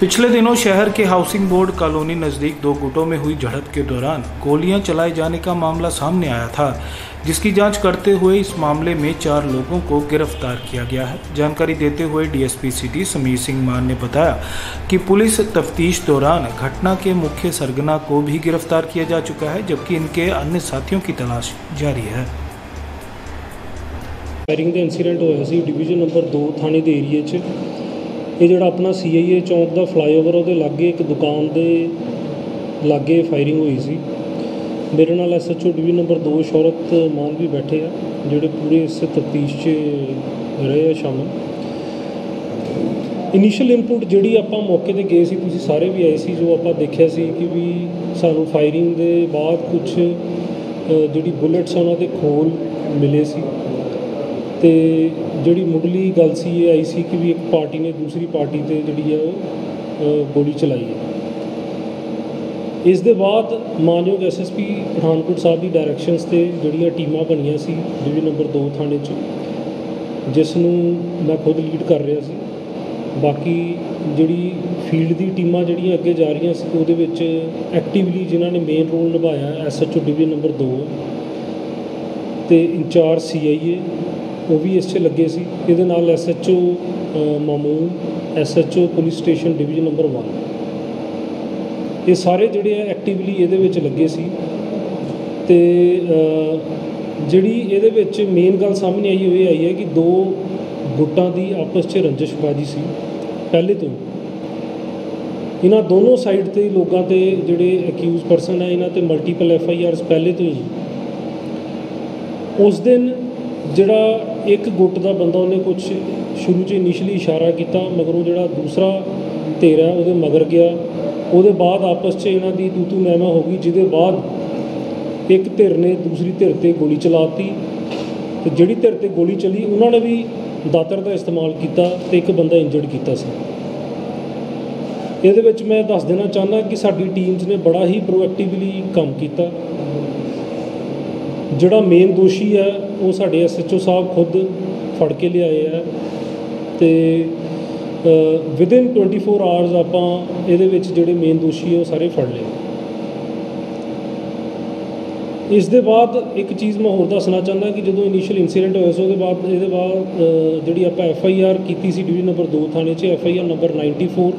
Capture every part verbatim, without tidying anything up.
पिछले दिनों शहर के हाउसिंग बोर्ड कॉलोनी नज़दीक दो गुटों में हुई झड़प के दौरान गोलियां चलाए जाने का मामला सामने आया था, जिसकी जांच करते हुए इस मामले में चार लोगों को गिरफ्तार किया गया है। जानकारी देते हुए डीएसपी सिटी समीर सिंह मान ने बताया कि पुलिस तफ्तीश दौरान घटना के मुख्य सरगना को भी गिरफ्तार किया जा चुका है, जबकि इनके अन्य साथियों की तलाश जारी है। फायरिंग का इंसीडेंट होया सी डिवीजन नंबर दो थाने के एरिए च ये जोड़ा अपना सी आई ए चौंक का फ्लाईओवर वो लागे एक दुकान के लागे फायरिंग हुई सी। मेरे नाल S H O division number दो शौरत मान भी बैठे हैं जोड़े पूरे इस तफ्तीश रहे हैं शामिल। इनिशियल इनपुट जी आप मौके पर गए सी, तुसीं सारे भी आए सी, जो आप देखा सी कि भी सानू फायरिंग के बाद कुछ जी बुलेट्स उन्होंने खोल मिले सी ते जिहड़ी मुढ़ली गल सी ये आई सी कि भी एक पार्टी ने दूसरी पार्टी ते जिहड़ी है वो गोली चलाई है। इस दे बाद मानयोग एस एस पी पठानकोट साहब की डायरैक्शनस ते जिहड़ियां टीमां बनियां सी डिवीजन नंबर दो थाने च, जिसनूं मैं खुद लीड कर रहा सी। बाकी जिहड़ी फील्ड की टीमां जिहड़ियां अगे जा रही सी उहदे विच एक्टिवली जिन्हां ने मेन रोल निभाया S H O division number दो ते इंचार्ज सी आई ए वो भी इस लगे सी। इहदे नाल S H O Mamun, S H O police station division number one, ये सारे जिहड़े एक्टिवली इहदे विच लगे सी। ते जिहड़ी इहदे विच मेन गल सामने आई हुई आई है कि दो गुटां दी आपस च रंजिशबाजी सी पहले तो। इन्हां दोनों साइड ते लोगों ते जिहड़े अक्यूज परसन है इन्हां ते मल्टीपल एफ आई आर पहले तो ही। उस दिन जिहड़ा एक गुट का बंदा उन्हें कुछ शुरू च इनिशली इशारा किया, मगरों जिहड़ा दूसरा धिर है वो मगर गया। उसदे बाद आपस च इन्हां दी तू तू मैं मैं हो गई, जिहदे बाद एक धिर ने दूसरी धिर ते गोली चलाती ते जिहड़ी धिर ते गोली चली उन्होंने भी दातर का इस्तेमाल किया ते एक बंदा इंजर्ड किया सी। इहदे विच मैं दस देना चाहना कि साडी टीम्स ने बड़ा ही प्रोएक्टिवली काम किया। जिहड़ा मेन दोषी है वो साडे एस एच ओ साहब खुद फड़ के लियाए है ते विदिन ट्वेंटी फोर आवर्स आपां इहदे विच जिहड़े मेन दोषी है वो सारे फड़ लए। इस दे बाद एक चीज़ मैं होर दसना चाहना कि जो इनिशियल इंसीडेंट होया उसके बाद इहदे बाद जिहड़ी आपां एफ आई आर की सी डिवीजन नंबर दो थाने च F I R number ninety four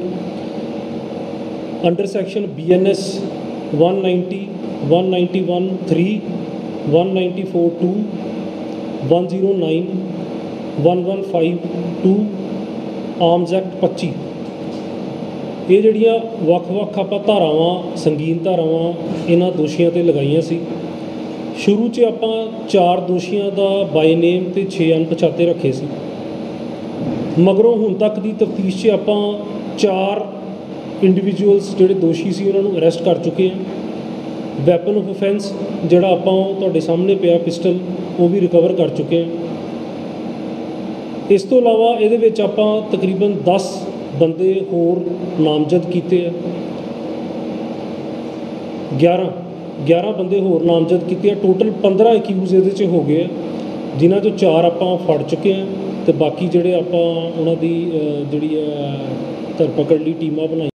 under section B N S one ninety one ninety one three one ninety four two one zero nine one one five two arms act पच्ची, ये जड़ियाँ वक्-वक् आपां धारावां संगीन धारावां इन्हां दोषियों ते लगाइयां सी। शुरू च आपां चार दोषियों का बाय नेम ते छे अनपछाते रखे सी, मगरों हुण तक दी तफ्तीश च आपां चार इंडिविजुअल्स जिहड़े दोषी सी उन्हां नूं अरैसट कर चुके हैं। वैपन ऑफ ऑफेंस जिहड़ा आपां तुहाडे सामने पिया पिस्टल वो भी रिकवर कर चुके हैं। इस तो इलावा इहदे विच आपां तकरीबन दस बंदे होर नामजद किए हैं, ग्यारह ग्यारह बंदे होर नामजद किए। टोटल पंद्रह अक्यूज इहदे च हो गए, जिन्हां चों चार आपां फड़ चुके हैं ते बाकी जिहड़े आपां उन्हां दी जिहड़ी धरपकड़ लई टीमां बनाई।